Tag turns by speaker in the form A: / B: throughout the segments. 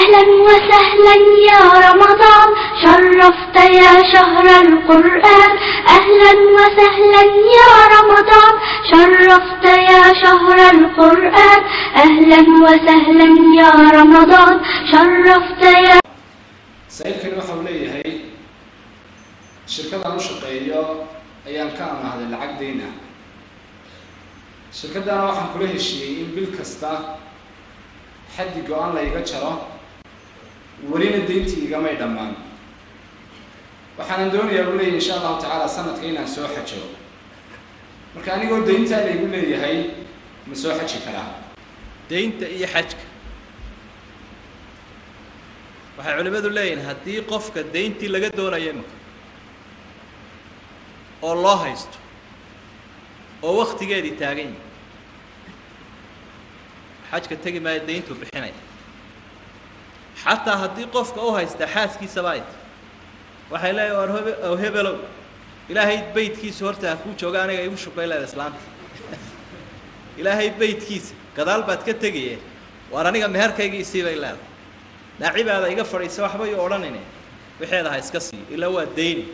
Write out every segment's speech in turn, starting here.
A: أهلا وسهلا يا رمضان شرفت يا شهر القرآن أهلا وسهلا يا رمضان شرفت يا شهر القرآن أهلا وسهلا يا رمضان شرفت يا
B: سائلكن waxa uu leeyahay shirkaddan u shaqeeyo ayaan ka amaahday lacag deyn ah shirkaddan waxaan kula heshiiyay in bil kasta xaddi go'aan la iga jaro walina deyntii igama dhammaan waxaan doonayaa u leeyahay insha Allah ta'ala sanadka inaan soo xajo marka anigoo deynta la igu leeyahay ma soo xaji karaa
C: deynta iyo xajka waxay culimadu leeyihiin haddii qofka deyntii laga doonayo oo loo haysto oo waqtigeedii taagan yahay xajka tagi maayo deyntu bixinaya xataa haddii qofka u haysta xaaskiisa baayt waxay leeyihiin war hebelow ilaahay beydkiisa horta ku jooga aniga igu shubay leedahay islaanta ilaahay beydkiisa gadaal baad ka tagayeen war aniga meherkayga isii bay leedahay naacibaada iga fadhiisa waxba iyo odhanine wixeeda ha iska sii ila waa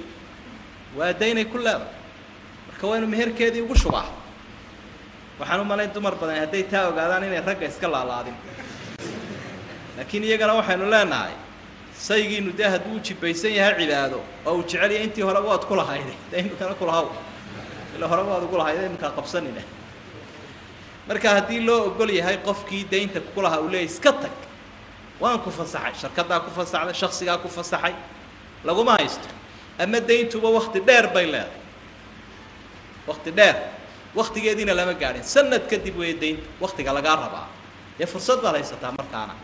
C: deynay ku leedahay marka waa inuu meherkeedii ugu shubaa waxaan u malayn dumar badan hadday taa ogaadaan inay ragga iska laalaadin laakiin iyagana waxaynu leenahay saygiinu dee hadduu jibaysan yahay cibaado oo uu jecel yahay intii horeba waad ku lahayday daynkana ku lahaw ila horeba waad ugu lahayday imkaa qabsanina marka haddii loo ogol yahay qofkii deynta ku lahaa uu leeyahay iska tag waan ku fasaxay shirkaddaa ku fasaxday shakhsigaa ku fasaxay laguma haysto ama deyntuba waqti dheer bay leedahay waqti dheer waqtigeediina lama gaadhin sanad kadib way deynta waqtiga lagaa rabaa ee fursad baad haysataa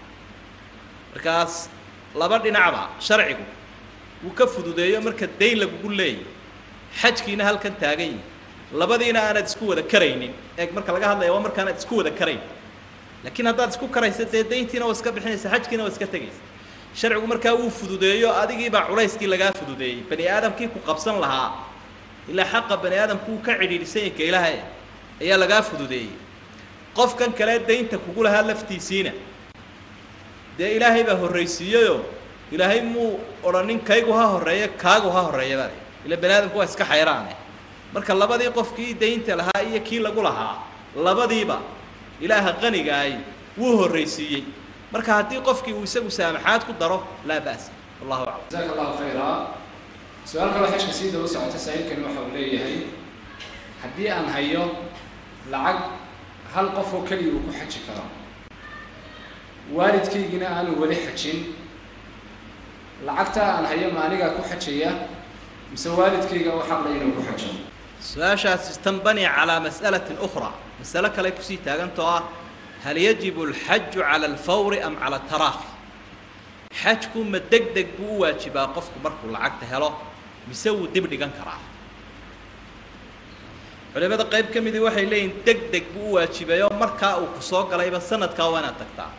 C: markaas laba dhinacba sharcigu wuu ka fududeeyo marka deyn lagugu leeyahay xajkiina halkan taagan yahay labadiina aanad isku wada karaynin eeg marka laga hadlayo waa markaanad isku wada karayn laakiin haddaad isku karaysa dee deyntiina waa iska bixinaysa xajkiina waa iska tegaysa sharcigu markaa wuu fududeeyo adigiibaa culayskii lagaa fududeeyey bani aadamkii ku qabsan lahaa ilaa xaqa bani aadamku uu ka cidhiidhisan yahay ka ilaahay ayaa lagaa fududeeyey qofkan kale deynta kugu lahaa laftiisiina dee ilaahay baa horraysiiyeyoo ilaahay muu odhanin kaygu ha horreeya kaagu ha horreeya baa ila bani aadamku waa iska xayraane marka labadii qofkii deynta lahaa iyo kii lagu lahaa labadiiba ilaaha qaniga ay wuu horraysiiyey marka haddii qofkii uu isagu saamaxaad ku daro laa ba's wallahu a'lam
B: jazakallahu khayra su'aal kale xajka sii daba socota saa'ilkan waxa uu leeyahay haddii aan hayo lacag hal qof oo kaliya uu ku xaji karo waalidkaygina aanu wali xajin lacagta aan hayo ma aniga ku xajaya mise waalidkayga uu xaq leeyahay inuu ku xajo
C: سؤاشاس تنبني على مسألة أخرى مسألة كلا يكسي تاجنتها هل يجب الحج على الفور أم على التراخي حجكم مدقدق بواجبا قفكم مركو العقد هلا بيسوي دبل جنكرة على قيب كم يدي واحد لين دقدق بواجبا يوم مركا أو كسوق على يبى سنة كوانا تقطع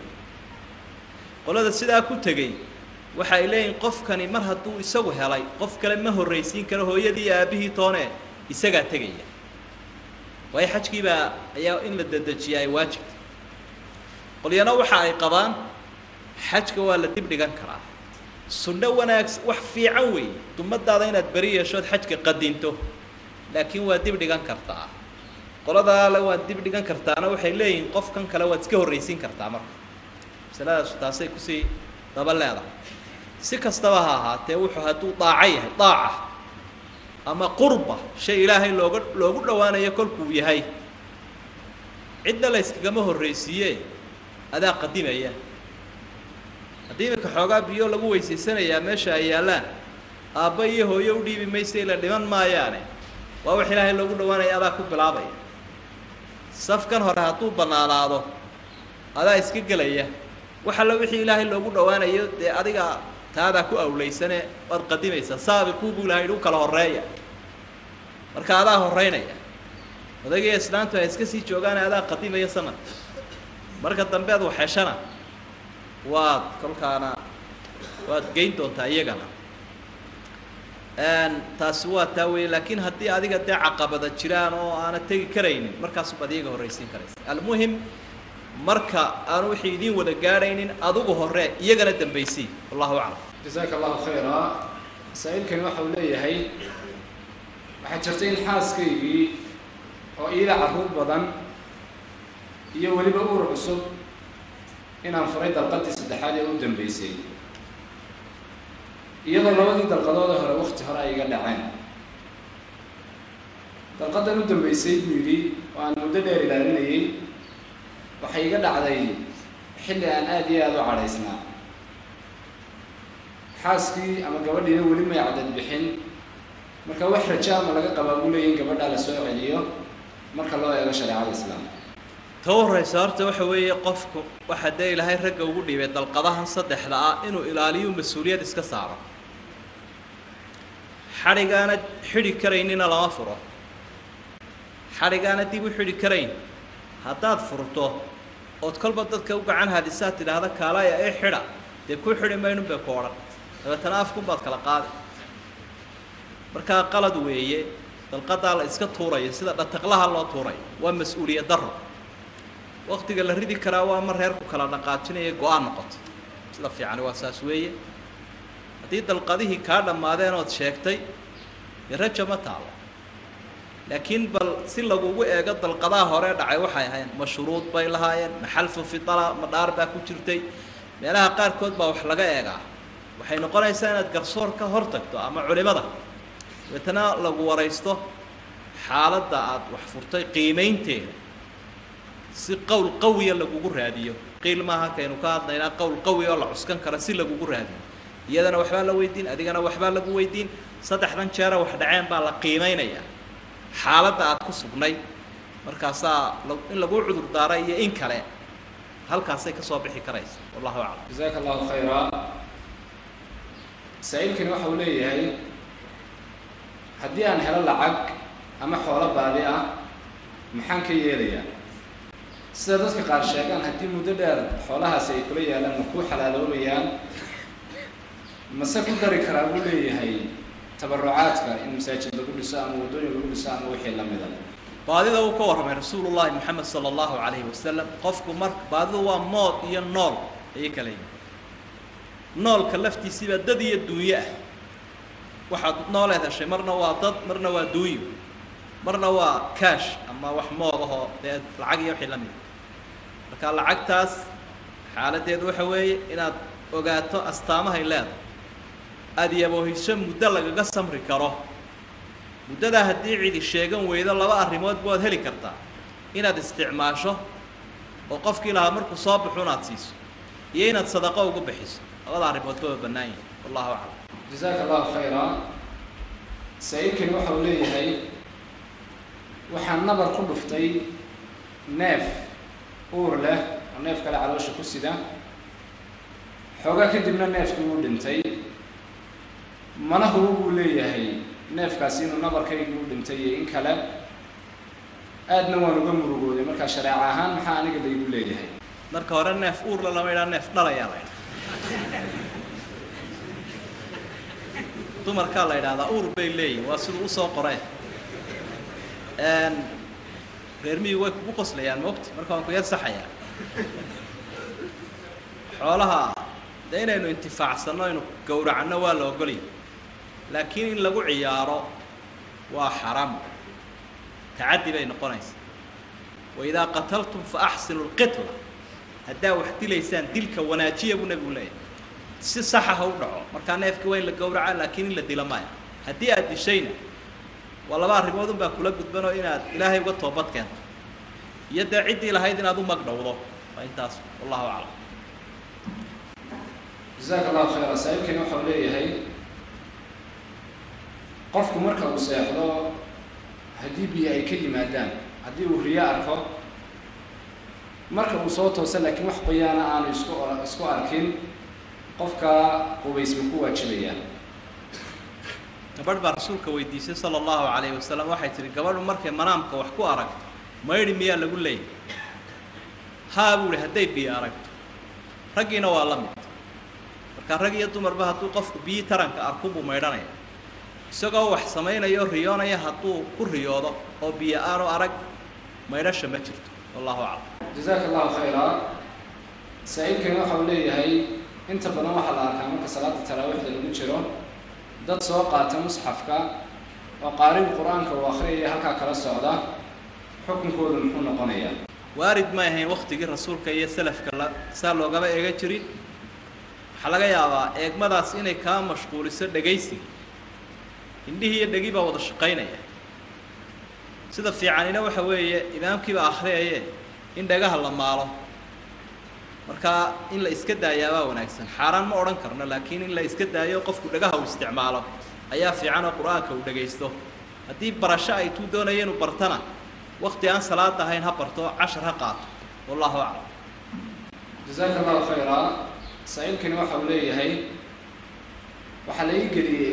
C: قل هذا السيد أكو تجي واحد لين قف كان مرها تو يسوي هلاي قف كلام ما هو الرئيسين كانوا هو يدي أبيه طانه isagaa tegaya way xajkiiba ayaa in la dadajiyay waajib qoliyana waxa ay qabaan xajka waa la dib dhigan karaa sunna wanaag wax fiican weey dumadaada inaad bari yeeshood xajka qadinto laakiin waa dib dhigan kartaa qolada la waa dib dhigan kartaana waxay leeyihiin qofkan kale waad iska horreysiin kartaa marka salaadaas taasay ku sii daba leedahay si kastaba ha ahaatee wuxuu hadduu daacay daaca ama qurba shay ilaahay loogu dhawaanayo kolkuu yahay cidda la iskagama horreysiiyey adaa qadimaya haddii iminka xoogaa biyo lagu weysaysanayaa meesha ay yaallaan aabba iyo hooyo u dhiibi maysa ila dhiman maayaane waa wax ilaahay loogu dhawaanaya adaa ku bilaabaya safkan hore hadduu bannaanaado adaa iska gelaya waxa la wixii ilaahay loogu dhawaanayo dee adiga taadaa ku awleysane waad qadimaysaa saabiquu buu ilaahay u kala horreeya marka adaa horreynaya odagii islaantu ay iska sii joogaan adaa qadimaya sanad marka dambe aad waxeshana waad kolkaana waad geyn doontaa iyagana taasi waa taa weeye laakiin haddii adiga dee caqabada jiraan oo aana tegi karaynin markaasuu baad iyaga horreysiin karaysa almuhim marka aan wixii idin wada gaaraynin adigu hore iyagana dambaysi wallahu a'lam
B: jazaaka allahu khayra saailkani waxa uu leeyahay waxaa jirtay in xaaskaygii oo iila carruur badan iyo weliba uur cusub inaan furay dalqadii saddexaad ee u dambaysay iyadoo labadii dalqadooda hore waqti hore ay iga dhaceen dalqadan u dambaysay buu yidhi oo aan muddo dheer ilaalinayay waxay iga dhacday xilli aan aada iyo aada u cadhaysnaa xaaskii ama gabadhiina weli may cadad bixin marka wax raja ama laga qabaa buu leeyahy in gabadhaa la soo celiyo marka loo eego shareecada islaamka
C: ta horeysa horta waxa weeye qofku waxa dee ilaahay ragga ugu dhiibay dalqadahan saddexda ah inuu ilaaliyo mas-uuliyad iska saaro xadhigaana xidhi karaynina lama furo xadhigaana dib u xidhi karayn haddaad furto ood kolba dadka u gacan hadisaad tidhaahda kaalaya ee xidha dee ku xidhi maynun bay ku odhan dabeetana afkunbaad kala qaadi markaa qalad weeye dalqadaa la iska tuurayo sida dhataqlaha loo tuurayo waa mas-uuliyad darro waqtiga la ridi karaa waa mar reerku kala dhaqaajinaya go-aan noqoto sida fiicani waa saas weeye haddii dalqadihii kaa dhammaadeen ood sheegtay dee raja ma taalo laakiin bal si lagugu eego dalqadaha hore dhacay waxay ahayn mashruud bay lahaayeen maxalfu fitala ma dhaar baa ku jirtay meelaha qaarkood baa wax laga eegaa waxay noqonaysaa inaad garsoor ka hor tagto ama culimada dabeetana lagu waraysto xaaladda aad wax furtay qiimaynteeda si qowl qawiya lagugu raadiyo qiil maaha kaynu ka hadlaynaa qowl qawi oo la cuskan kara si lagugu raadiyo iyadana waxbaa la weydiin adigana waxbaa lagu weydiin saddexdan jeera wax dhaceen baa la qiimaynayaa xaaladda aad ku sugnay markaasaa in lagu cudur daara iyo in kale halkaasay ka soo bixi karaysa wallahu aclam
B: jazaaka allahu khayra saa-iilkani waxa uu leeyahay haddii aan helo lacag ama xoolo baadi ah maxaan ka yeelayaa sida dadka qaar sheegaan haddii muddo dheer xoolahaasi ay kula yaalaan ma kuu xalaaloobayaan mase ku dari karaa buu leeyahay tabarucaadka in masaajid lagu dhiso ama waddooyin lagu dhiso ama wixii la mida
C: baadida uu ka warramay rasuulullaahi moxamed sala allahu calayhi wasalam qofku marka baadidu waa mood iyo nool ayay kala yihin noolka laftiisiibaa dad iyo duunyo ah waxaad nooleed heshay marna waa dad marna waa duunyo marna waa kaash ama wax mood ahoo dee lacag iyo wixii la mida marka lacagtaas xaaladdeedu waxa weeye inaad ogaato astaamahay leedahay aada yaboohiso muddo lagaga samri karo muddadaa haddii cidi sheegan weydo laba arrimoodba waad heli kartaa inaad isticmaasho oo qofkii lahaa markuu soo baxo inaad siiso iyo inaad sadaqo ugu bixiso labada arrimoodba waa bannaan yihin wallahu aclam
B: jazaaka allahu khayra saa-iilkani waxa uu leeyahay waxaan nabar ku dhuftay neef uur leh oo neef kale caloosha ku sida xoogaa kadibna neefkii uu dhintay mana hubo buu leeyahay neefkaasi inuu nabarkaygii u dhintay iyo in kale aadna waan uga murugooday markaa shareeco ahaan maxaa aniga laygu leeyahay
C: marka hore neef uurla lama idhaa neef dhalayaa la ydhaha dumarkaa la yidhahdaa uur bay leeyihin waa siduu usoo qoreen reer miyigu way kugu qoslayaan maogta marka waan ku yar saxayaa xoolaha dee inaynu intifaacsanno aynu gowracanno waa la ogolya laakiin in lagu ciyaaro waa xaraam tacaddi bay noqonaysaa waidaa qataltum fa axsinu lqitla haddaa wax dilaysaan dilka wanaajiya buu nebigu leeyahay si saxa ha u dhaco markaa neefkii waa in la gowraca laakiin in la dila maayo haddii aad dishayna waa laba arrimood un baa kula gudbanoo inaad ilaahay uga toobad keento iyo dee ciddii lahayd inaad u magdhowdo waa intaas wallahu aclam
B: jazaaka allahu khayra saa-iilkani waxa uu leeyahay qofku marka uu seexdo haddii biyo ay ka yimaadaan haddii uu riyo arko marka uu soo toosa laakiin wax qoyaana aanu isku arkin qofka qubaysma ku waajibayaan
C: gabadh baa rasuulka weydiisay sala allahu calayhi wasalam waxay tihi gabadhu markay manaamka wax ku aragto maydhi miyaa lagu leeyahy haa buu ihi hadday biyo aragto raggiina waa la mid marka rag iyo dumarba hadduu qofku biyi taranka arku buu maydhanaya isagoo wax samaynayo riyoonaya hadduu ku riyoodo oo biyo aanu arag maydhasha ma jirto wallahu aclam
B: جزاك الله خيرا. سائلكن waxa uu leeyahay inta badan waxa la arkaa marka salaada taraawixda lagu jiro dad soo qaata musxafka oo qaarin quraanka oo akhriya halka kala socda xukunkoodu muxuu noqonayaa?
C: waarid ma ahayn waqtigii rasuulka iyo salafka la saa loogama eega jirin. waxa laga yaabaa eegmadaas inay ka mashquuliso dhageysiga indhihi iyo dhagiba wada shaqeynaya. sida fiicanina waxa weeye imaamkiiba akhriyay in dhagaha la maalo marka in la iska daayaa wanaagsan xaraan ma oran karno laakiin in la iska daayo qofku dhagaha uu isticmaalo ayaa fiican oo quraanka uu dhageysto hadii barasho ay tuu doonayeen u bartana waqti aan salaad ahayn ha barto 10 ha qaato wallahu a'lam.
B: jazakallahu khayran. sa'ilkani waxa uu leeyahay waxa la igeliyay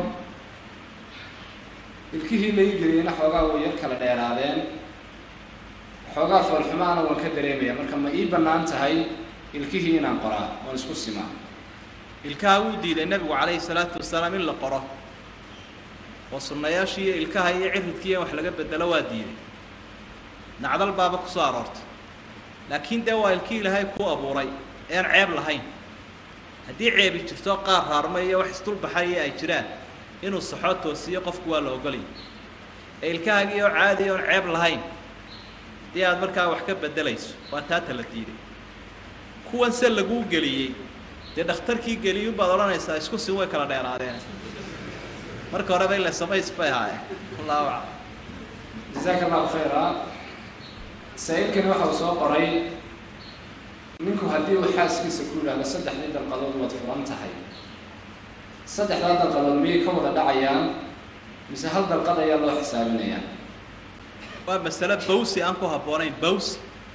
B: ilkihii la igeliyayna xoogaa way yar kala dheeraadeen xoogaa falxumaana waan ka dareemaya marka ma ii bannaan tahay ilkihii inaan qoraa oo isku sima?
C: ilkaha uu diiday nabigu calayhi salaatu wasalaam in la qoro oo sunnayaashii ilkaha iyo ciridkii wax laga bedelo waa diiday nacdal baaba ku soo aroortay laakiin dee waa ilkii ilaahay ku abuuray een ceeb lahayn haddii ceebi jirto qaar raarmay iyo wax isdul baxay ay jiraan inuu saxo toosiyo qofku waa la ogolay ilkahaagii oo caadi oo ceeb lahayn dii aad markaa wax ka bedelayso waa taata la diiday kuwan se lagu geliyay dee dhakhtarkii geliyay baad oranaysaa isku si way kala dheeraadeen marka hore bay la samays bay haay Allahu a'lam.
B: jazakallahu khayran. sa'ilkani waxa uu soo qoray ninku haddii uu xaaskiisa ku yiraahdo saddexdii dalqadood waad furan tahay saddexda dalqadood miyay ka wada dhacayaan mise hal dalqad ayaa loo xisaabinayaa?
C: waa mas'ala bawsi aan ku habboonayn bawsi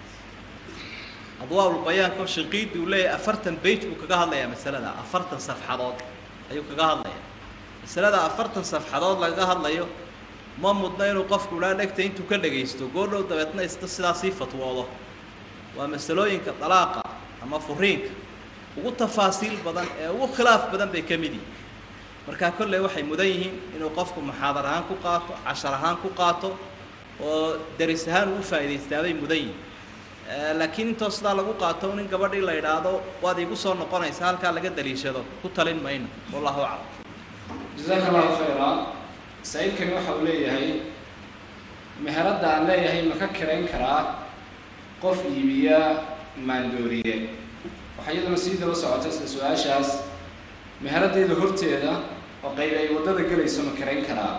C: adwaa ulbayaan ko shaqiidi uu leeyahay 40 page buu kaga hadlayaa masalada 40 safxadood ayuu kaga hadlayaa masalada 40 safxadood laga hadlayo ma mudna inuu qofku la dhagta intuu ka dhageysto goordhow dabeetna sidaas sii fatwoodo waa masalooyinka talaaqa ama furiinka ugu tafaasiil badan ee ugu khilaaf badan bay ka mid yihiin marka kullee waxay mudan yihiin inuu qofku muxaadar ahaan ku qaato 10 ahaan ku qaato oo daris ahaan u faa'iideystay mudan yihiin laakiin inta sida lagu qaato in gabadhii la yiraahdo waad igu soo noqonaysaa halka laga daliishado ku talin mayno wallahu a'lam.
B: jazakallahu khayran. sa'ilkani waxa uu leeyahay meherada aan leeyahay ma ka karayn karaa qof iibiya maandooriye? waxa iyaduna sii daba socotay su'aashaas meheradeeda horteeda oo qayb ay wadada galayso ma karayn karaa?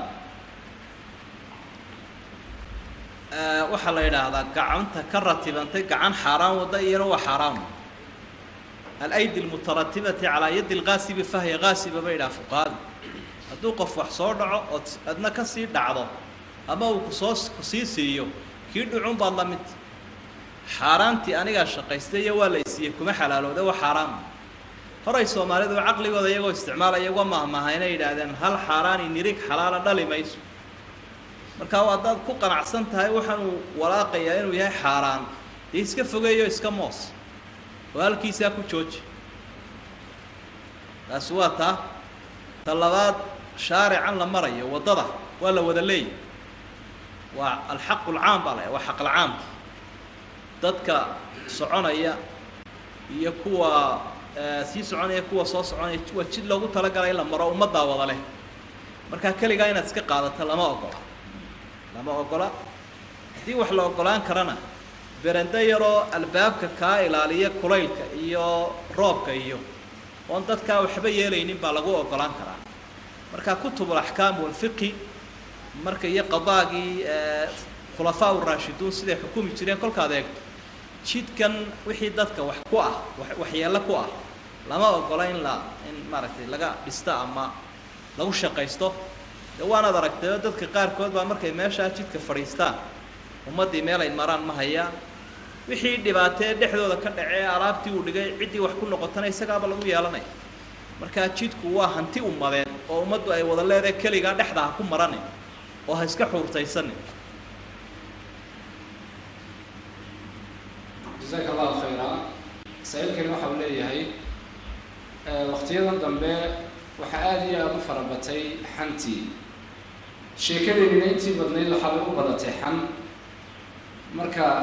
C: waxa la yiraahdaa gacanta ka ratibantay gacan xaraan wada iyo waa xaraan al-ayd al-mutarattibati ala yad al-ghasib fa hiya ghasiba bayda fuqad haduu qof wax soo dhaco adna ka sii dhacdo ama uu ku sii siiyo kii dhucun baad la mid xaraanti aniga shaqaystay waa la isiiyay kuma xalaalooda waa xaraam horay Soomaalidu aqligooda iyagoo isticmaalaya waa ma inay yiraahdeen hal xaraani nirig xalaal dhali mayso marka waa dad ku qanacsan tahay waxaan walaaqayaa inuu yahay xaraan iska fogeeyo iska moos walkiisa ku jooji aswata talabaad shaarican la marayo wadada waa la wada leey waa alxaq alcaam bale waa xaq alcaam dadka soconaya iyo kuwa si soconaya kuwa soo soconaya waa jid loogu tala galay la maro umada wada leh marka kaliga inaad iska qaadato lama ogola hadii wax la ogolaan karana beranda yaro albaabka ka ilaaliya kulaylka iyo roobka iyo oo dadka waxba yeelaynin baa lagu ogolaan karaa marka kutubul ahkaam wal fiqh marka iyo qadaagi khulafaa ar-rashidun sida xukumi jireen kolka adeegto jidkan wixii dadka wax ku ah waxyeelo ku ah lama ogola in maaragtay laga dhista ama lagu shaqaysto waana aragtay dadka qaar kood baa markay meesha jidka fariistaan ummadii meel ay maraan ma hayaan wixii dhibaatay dhexdooda ka dhacay alaabtii uu dhigay cidii wax ku noqotana isagaaba lagu yeelanay marka jidku waa hanti ummadeen oo ummaddu ay wada leedahay kaliga dhexda ku maranay oo ha iska xuurtaysan.
B: jazakallahu khayran. sa'ilkani waxa uu leeyahay waqtiyadan dambe waxa aad iyo aad u farabatay xantii sheekadeena intii badnayd waxa u badatay xan marka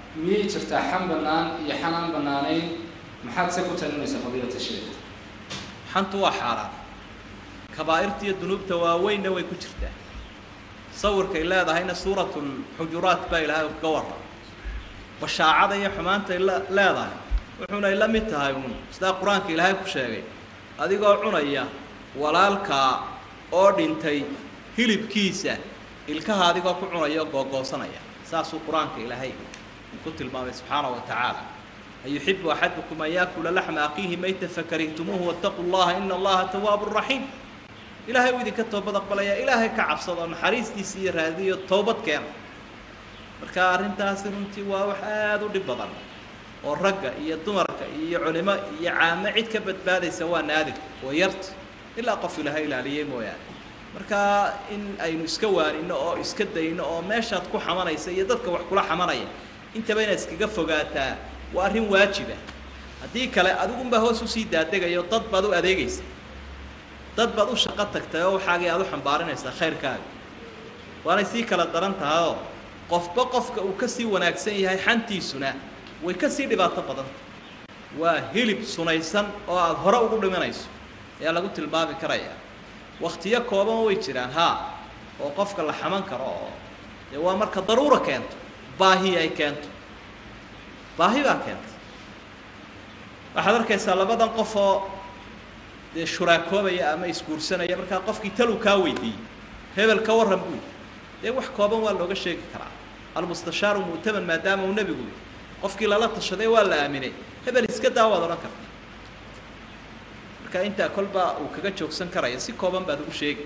B: miyay jirtaa xan bannaan iyo xanaan bannaanayn maxaad se ku talinaysaa fadiilata sheekh
C: xantu waa xaaraan kabaa'irta iyo dunuubta waaweynna way ku jirtaa sawirkay leedahayna suuratul xujuraat baa ilaahay uga warram bashaacada iyo xumaantay leedahay wuxuunay la mid tahay uun sidaa qur-aanka ilaahay ku sheegay adigoo cunaya walaalkaa oo dhintay hilibkiisa ilkaha adigoo ku cunaya oo googoosanaya saasuu qur-aanka ilaahay ku tilmaamay subxaanahu wa tacaala ayuxibu axadukum an yaakula laxma aqiihi mayta fakarihtumuuhu wattaquu llaha ina allaha tawaabu raxiim ilaahay uu idinka toobad aqbalaya ilaahay ka cabsado naxariistiisa iyo raadiyo toobad keena marka arrintaasi runtii waa wax aada u dhib badan oo ragga iyo dumarka iyo culimo iyo caamo cid ka badbaadaysa waa naadir waa yarta ilaa qof ilaahay ilaaliyey mooyaane marka in aynu iska waanino oo iska dayno oo meeshaad ku xamanaysa iyo dadka wax kula xamanaya intaba inaad iskaga fogaataa waa arrin waajiba haddii kale adigunbaa hoos usii daadegayo dad baad u adeegaysa dad baad u shaqo tagtay oo waxaagii aad u xambaarinaysaa khayrkaaga waanay sii kala daran tahayoo qofba qofka uu kasii wanaagsan yahay xantiisuna way kasii dhibaato badanta waa hilib sunaysan oo aada hore ugu dhimanayso ayaa lagu tilmaami karaya waktiyo kooban way jiraan haa oo qofka la xaman karo oo dee waa marka daruura keento baahi ay keento baahi baa keenta waxaad arkaysaa labadan qof oo dee shuraakoobaya ama isguursanaya markaa qofkii talu kaa weydiiyey hebel ka warran buy dee wax kooban waa looga sheegi karaa almustashaaru mu'taman maadaama uu nebigu qofkii lala tashaday waa la aaminay hebel iska daa waad odhan karta marka intaa kolba uu kaga joogsan karaya si kooban baad ugu sheegi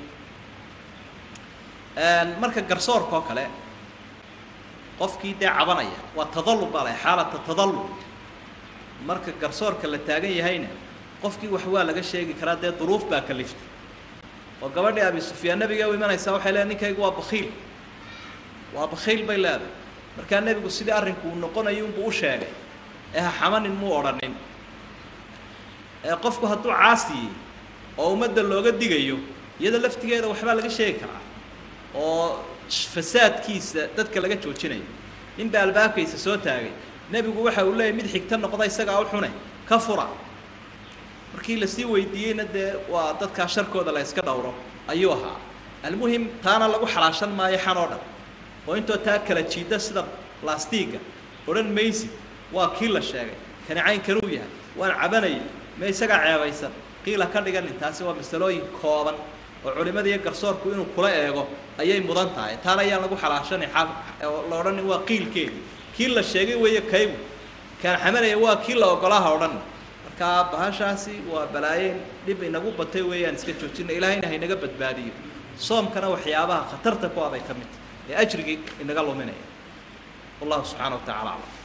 C: marka garsoorka oo kale qofkii dee cabanaya waa tadallub baa leh xaalata tadallub marka garsoorka la taagan yahayna qofkii wax waa laga sheegi karaa dee duruuf baa kaliftay oo gabadhii abi sufyaan nabiga u imanaysaa waxay leedahay ninkaygu waa bakhiil bay leedahay markaa nebigu sidii arrinku uu noqonayo unbuu u sheegay ee ha xamanin muu odhanin qofku hadduu caasiyey oo ummadda looga digayo iyada laftigeeda waxbaa laga sheegi karaa oo fasaadkiisa dadka laga joojinayo ninbaa albaabkaysa soo taagay nebigu waxa uu leeyahy mid xigta noqda isagaa u xune ka fura markii lasii weydiiyeyna dee waa dadkaa sharkooda la yska dhowro ayuu ahaa almuhim taana lagu xalaashan maayo xan oo dhan oo intoo taa kala jiida sida lastiga odhan maysid waa kii la sheegay kani caynkanuu yahay waan cabanaya ma isagaa ceebaysan qiila ka dhiganin taasi waa masalooyin kooban oo culimada iyo garsoorku inuu kula eego ayay mudan tahay taana ayaan lagu xalaashanay la odhanin waa qiilkeedi kii la sheegay weeye kaygu kaan xamanaya waa kii la ogolaha odhan markaa bahashaasi waa balaayeyn dhib inagu batay weeyaan iska joojina ilaahayna haynaga badbaadiyo soomkana waxyaabaha khatarta ku ah bay ka mid tahay ee ajrigii inaga luminaya wallahu subxaana wa tacala aclam